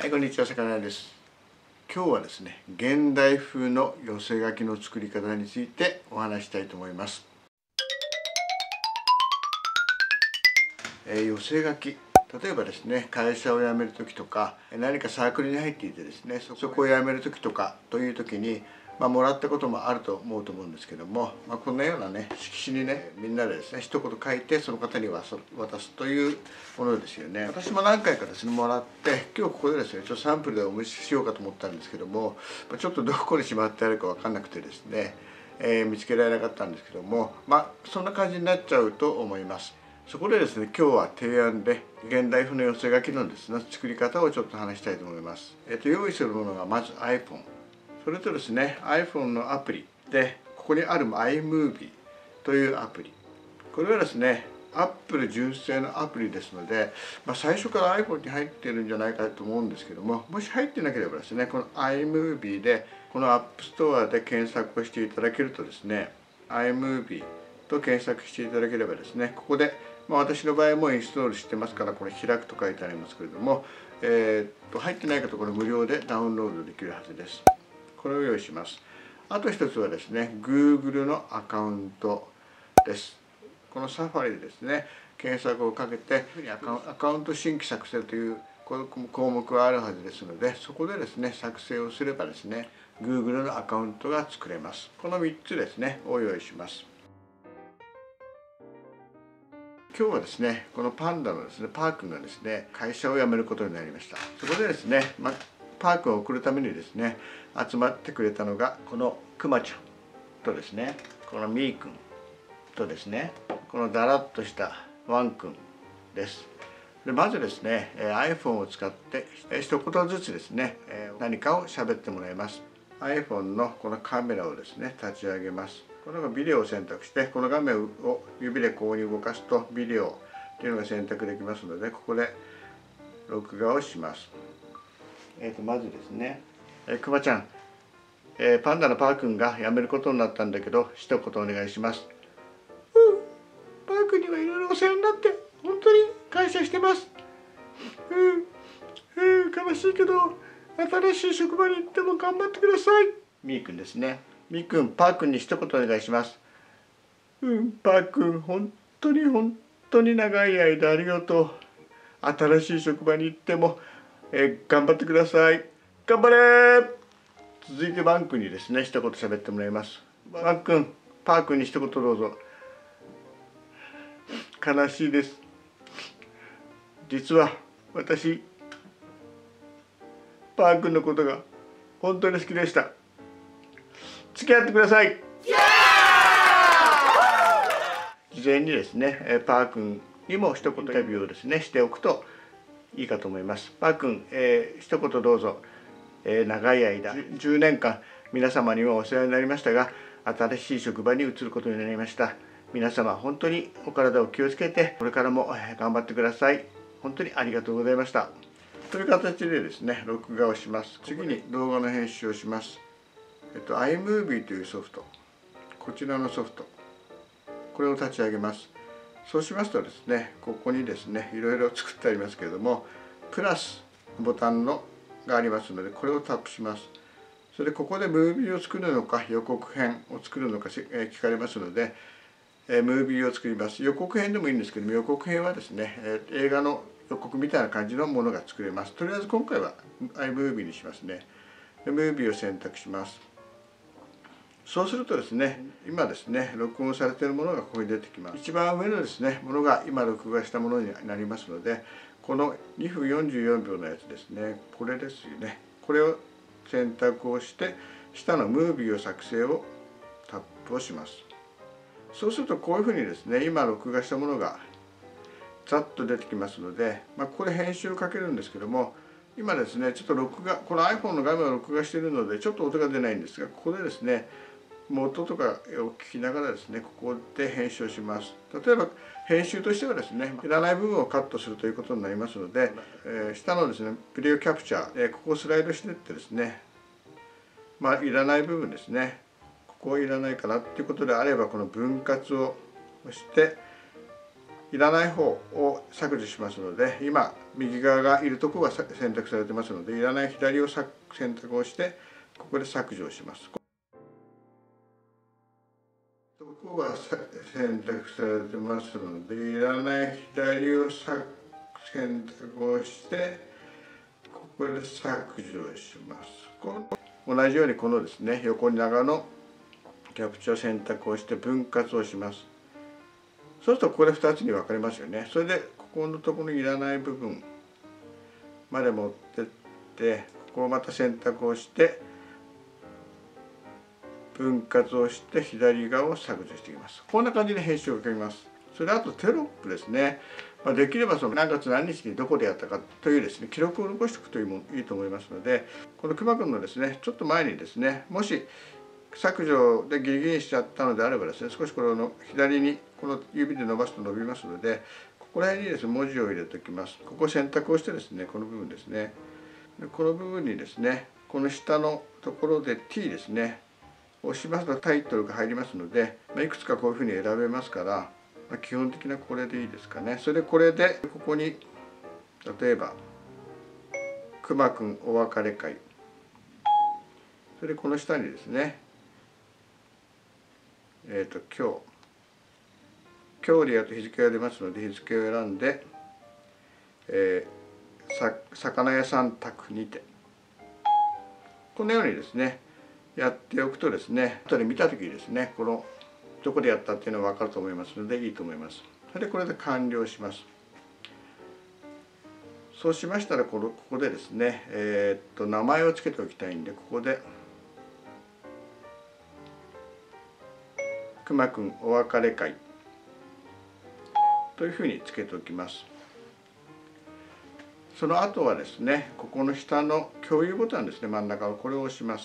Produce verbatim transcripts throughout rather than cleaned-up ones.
はい、こんにちは、さかなです。今日はですね、現代風の寄せ書きの作り方についてお話したいと思います。えー、寄せ書き、例えばですね、会社を辞める時とか、何かサークルに入っていてですね、そこを辞める時とかという時に、まあ、もらったこともあると思うと思うんですけども、まあ、こんなようなね色紙にねみんなでですね一言書いてその方に渡すというものですよね。私も何回かですねもらって、今日ここでですねちょっとサンプルでお見せしようかと思ったんですけども、ちょっとどこにしまってあるか分かんなくてですね、えー、見つけられなかったんですけども、まあそんな感じになっちゃうと思います。そこでですね今日は提案で現代風の寄せ書きのですね作り方をちょっと話したいと思います。えっと用意するものがまず iPhone、それとですね iPhone のアプリで、ここにある iMovie というアプリ、これはですね Apple 純正のアプリですので、まあ、最初から iPhone に入っているんじゃないかと思うんですけども、もし入ってなければですねこの iMovie でこの App Store で検索をしていただけるとですね iMovie と検索していただければですね、ここで、まあ、私の場合もインストールしてますから、これ開くと書いてありますけれども、えー、っと入ってない方これ無料でダウンロードできるはずです。これを用意します。あと一つはですね Google のアカウントです。このサファリでですね検索をかけてアカウンアカウント新規作成という項目があるはずですので、そこでですね作成をすればですね Google のアカウントが作れます。このみっつですねを用意します。今日はですねこのパンダのですねパー君がですね会社を辞めることになりました。そこでですね、まパー君を送るためにですね集まってくれたのがこのクマちゃんとですねこのミー君とですねこのだらっとしたワン君です。でまずですね iPhone を使って一言ずつですね何かを喋ってもらいます。 iPhone のこのカメラをですね立ち上げます。このビデオを選択して、この画面を指でこうに動かすとビデオっていうのが選択できますので、ここで録画をします。えーとまずですね、えー、くまちゃん、えー、パンダのパー君が辞めることになったんだけど一言お願いします。うん、パー君にはいろいろお世話になって本当に感謝してます。うん、うん、悲しいけど新しい職場に行っても頑張ってください。みー君ですね。みー君、パー君に一言お願いします。うん、パー君、本当に本当に長い間ありがとう。新しい職場に行っても、えー、頑張ってください。頑張れー。続いてワン君にですね、一言喋ってもらいます。ワン君、パー君に一言どうぞ。悲しいです。実は私、パー君のことが本当に好きでした。付き合ってください。事前にですね、パー君にも一言インタビューをですねしておくといいかと思います。パー君、えー、一言どうぞ。えー、長い間じゅうねんかん皆様にはお世話になりましたが、新しい職場に移ることになりました。皆様本当にお体を気をつけてこれからも頑張ってください。本当にありがとうございました。という形でですね録画をします。次に動画の編集をします。えっと iMovie というソフト、こちらのソフト、これを立ち上げます。そうしますとですねここにですねいろいろ作ってありますけれども、プラスボタンのがありますので、これをタップします。それでここでムービーを作るのか予告編を作るのか聞かれますので、えムービーを作ります。予告編でもいいんですけども、予告編はですね、え映画の予告みたいな感じのものが作れます。とりあえず今回は iMovie にしますね。でムービーを選択します。そうするとですね、今ですね録音されているものがここに出てきます。一番上のですねものが今録画したものになりますので、このにふんよんじゅうよんびょうのやつですね、これですよね。これを選択をして下のムービーを作成をタップをします。そうするとこういうふうにですね今録画したものがざっと出てきますので、まあ、ここで編集をかけるんですけども、今ですねちょっと録画、この iPhone の画面を録画しているのでちょっと音が出ないんですが、ここでですね音とかを聞きながらですねここで編集をします。例えば編集としてはですねいらない部分をカットするということになりますので、えー、下のですねビデオキャプチャー、えー、ここをスライドしていってですね、まあいらない部分ですね、ここはいらないかなっていうことであればこの分割を押していらない方を削除しますので、今右側がいるところが選択されてますので、いらない左を選択をしてここで削除をします。ここが選択されてますので、いらない左を選択をしてここで削除をします。同じようにこのですね、横長のキャプチャーを選択をして分割をします。そうするとここでふたつに分かれますよね。それでここのところにいらない部分まで持ってって、ここをまた選択をして分割をして左側を削除していきます。こんな感じで編集をかけます。それであとテロップですね。まあ、できればその何月何日にどこでやったかというですね、記録を残しておくといいもいいと思いますので、このくまくんのですね、ちょっと前にですね、もし削除でギリギリにしちゃったのであればですね、少しこれの左にこの指で伸ばすと伸びますので、ここら辺にですね文字を入れておきます。ここを選択をしてですね、この部分ですね、この部分にですね、この下のところで T ですね、押しますとタイトルが入りますので、まあ、いくつかこういうふうに選べますから、まあ、基本的なこれでいいですかね。それでこれでここに例えば「くまくんお別れ会」、それでこの下にですね、えっと今日今日でやると日付が出ますので、日付を選んで、えー、さ魚屋さん宅にてこのようにですねやっておくとですね、後で見た時にですね、このどこでやったっていうのは分かると思いますのでいいと思います。それでこれで完了します。そうしましたらこのここでですね、えー、っと名前を付けておきたいんで、ここで「くまくんお別れ会」というふうにつけておきます。その後はですね、ここの下の共有ボタンですね、真ん中のこれを押します。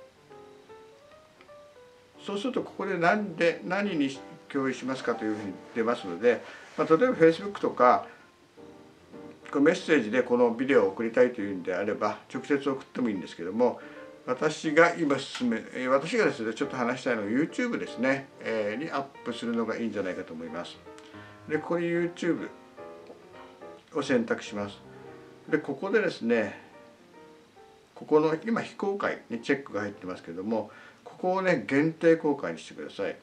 そうするとここで何で何に共有しますかというふうに出ますので、まあ、例えば Facebook とかメッセージでこのビデオを送りたいというんであれば直接送ってもいいんですけども、私が今進め私がですねちょっと話したいのは YouTube ですね、えー、にアップするのがいいんじゃないかと思います。でここに YouTube を選択します。でここでですね、ここの今非公開にチェックが入ってますけども、ここをね限定公開にしてください。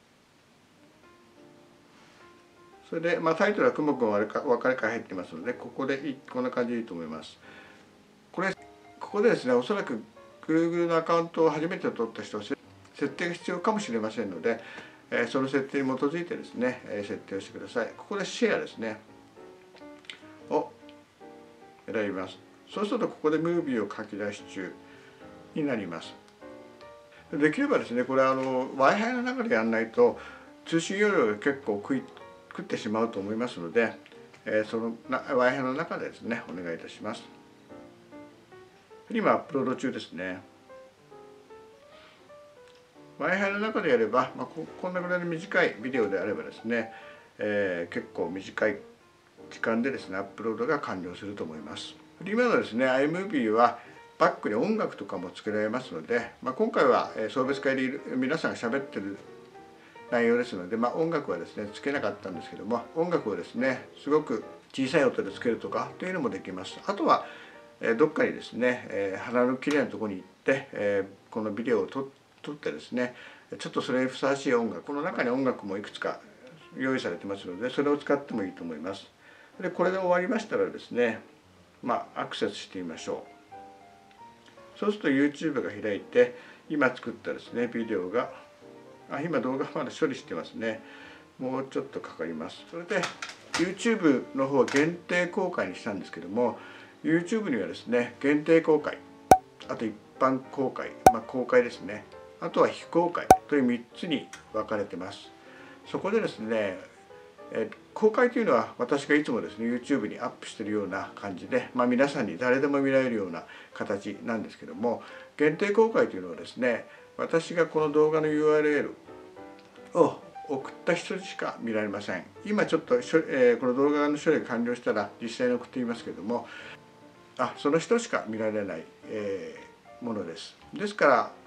それで、まあ、タイトルは「くもくんお別れ会」入ってますので、ここでいいこんな感じでいいと思います。これここでですね、おそらく Google のアカウントを初めて取った人は設定が必要かもしれませんので、えー、その設定に基づいてですね、えー、設定をしてください。ここでシェアですねを選びます。そうするとここでムービーを書き出し中になります。できればですね、これあの Wi-Fi の中でやらないと通信容量が結構食い食ってしまうと思いますので、えー、その Wi-Fi の中でですねお願いいたします。今アップロード中ですね。Wi-Fi の中でやれば、まあ、こ, こんなぐらいの短いビデオであればですね、えー、結構短い時間でですねアップロードが完了すると思います。今のですね iMovie はバックに音楽とかもつけられますので、まあ、今回は送別会でいる皆さんが喋ってる内容ですので、まあ、音楽はですねつけなかったんですけども、音楽をですねすごく小さい音でつけるとかというのもできます。あとはどっかにですね鼻のきれいなところに行ってこのビデオを撮ってですね、ちょっとそれにふさわしい音楽、この中に音楽もいくつか用意されてますので、それを使ってもいいと思います。でこれで終わりましたらですね、まあアクセスしてみましょう。そうすると YouTube が開いて、今作ったですねビデオが、あ今動画まだ処理してますね。もうちょっとかかります。それで YouTube の方は限定公開にしたんですけども、 YouTube にはですね限定公開、あと一般公開、まあ、公開ですね、あとは非公開というみっつに分かれてます。そこでですね、え公開というのは私がいつもですね YouTube にアップしているような感じで、まあ、皆さんに誰でも見られるような形なんですけども、限定公開というのはですね、私がこの動画の ユーアールエル を送った人しか見られません。今ちょっと、えー、この動画の処理が完了したら実際に送ってみますけども、あその人しか見られない、えー、ものです。ですから、え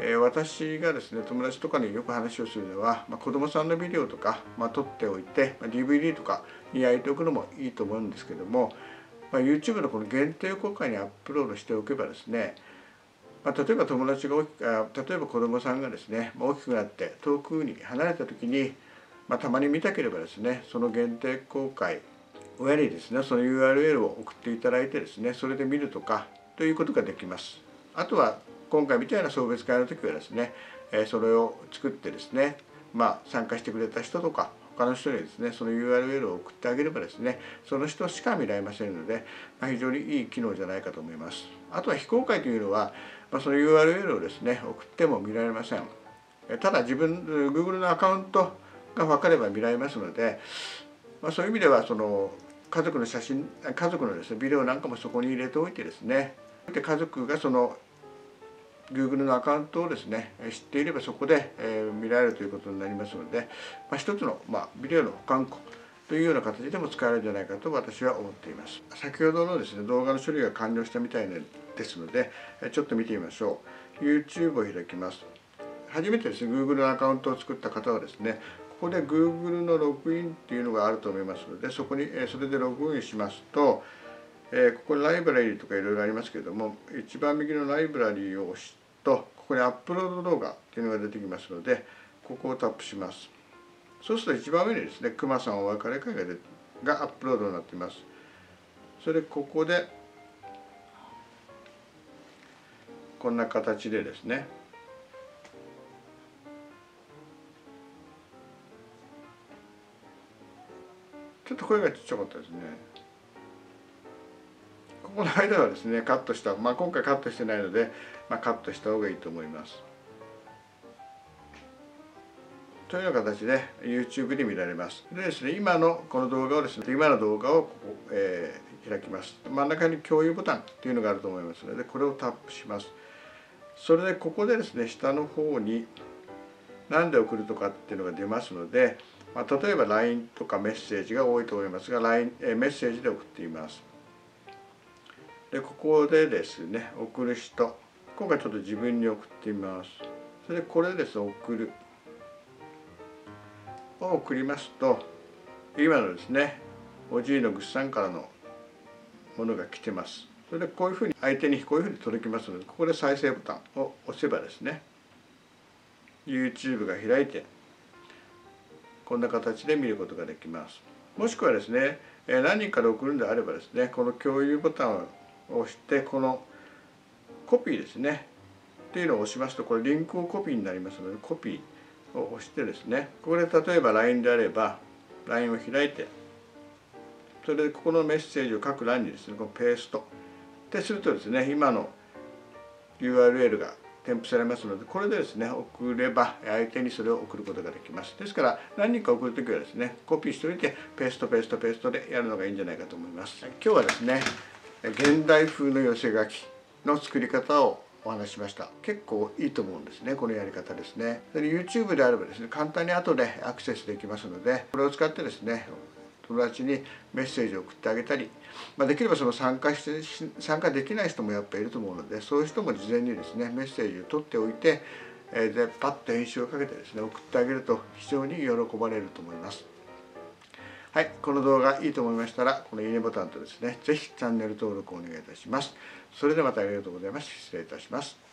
えー、私がですね友達とかによく話をするのは、まあ、子どもさんのビデオとか、まあ、撮っておいて、まあ、ディーブイディー とかに焼いておくのもいいと思うんですけども、まあ、YouTube のこの限定公開にアップロードしておけばですね、まあ、例えば友達が大きくあ例えば子どもさんがですね大きくなって遠くに離れた時に、まあ、たまに見たければですねその限定公開親にですねその ユーアールエル を送っていただいてですねそれで見るとかということができます。あとは今回みたいな送別会の時はですねそれを作ってですね、まあ、参加してくれた人とか他の人にですねその ユーアールエル を送ってあげればですねその人しか見られませんので、まあ、非常にいい機能じゃないかと思います。あとは非公開というのは、まあ、その ユーアールエル をですね送っても見られません。ただ自分 Google のアカウントが分かれば見られますので、まあ、そういう意味ではその家族の写真家族のですねビデオなんかもそこに入れておいてですねで家族がその Google のアカウントをですね知っていればそこで見られるということになりますので、まあ、一つの、まあ、ビデオの保管庫というような形でも使えるんじゃないかと私は思っています。先ほどのですね動画の処理が完了したみたいですのでちょっと見てみましょう。 YouTube を開きます。初めてですね Google のアカウントを作った方はですねここで Google のログインっていうのがあると思いますのでそこにそれでログインしますとここにライブラリーとかいろいろありますけれども一番右のライブラリーを押すとここにアップロード動画っていうのが出てきますのでここをタップします。そうすると一番上にですねくまさんお別れ会ががアップロードになっています。それでここでこんな形でですねちょっと声がちっちゃかったですね。ここの間はですねカットした、まあ、今回カットしてないので、まあ、カットした方がいいと思います。というような形で YouTube で見られます。でですね今のこの動画をですね今の動画をここ、えー、開きます。真ん中に共有ボタンっていうのがあると思いますのでこれをタップします。それでここでですね下の方に何で送るとかっていうのが出ますので、まあ、例えば ライン とかメッセージが多いと思いますが ライン、えー、メッセージで送っています。でここでですね送る人今回ちょっと自分に送ってみます。それでこれでですね送るを送りますと今のですねおじいのぐっさんからのものが来てます。それでこういうふうに相手にこういうふうに届きますのでここで再生ボタンを押せばですね YouTube が開いてこんな形で見ることができます。もしくはですね何人かで送るんであればですねこの共有ボタンを押してこのコピーですねっていうのを押しますとこれリンクをコピーになりますのでコピーを押してですねここで例えば ライン であれば ライン を開いてそれでここのメッセージを各欄にですねこのペーストでするとですね今の ユーアールエル が添付されますのでこれでですね送れば相手にそれを送ることができます。ですから何人か送るときはですねコピーしておいてペーストペーストペーストでやるのがいいんじゃないかと思います。今日はですね現代風の寄せ書きの作り方をお話ししました。結構いいと思うんですねこのやり方ですね。それ YouTube であればですね簡単に後でアクセスできますのでこれを使ってですね友達にメッセージを送ってあげたり、まあ、できればその参加して参加できない人もやっぱりいると思うのでそういう人も事前にですねメッセージを取っておいて、えー、でパッと編集をかけてですね送ってあげると非常に喜ばれると思います。はい、この動画いいと思いましたらこのいいねボタンとですね是非チャンネル登録をお願いいたします。それではまたありがとうございます。失礼いたします。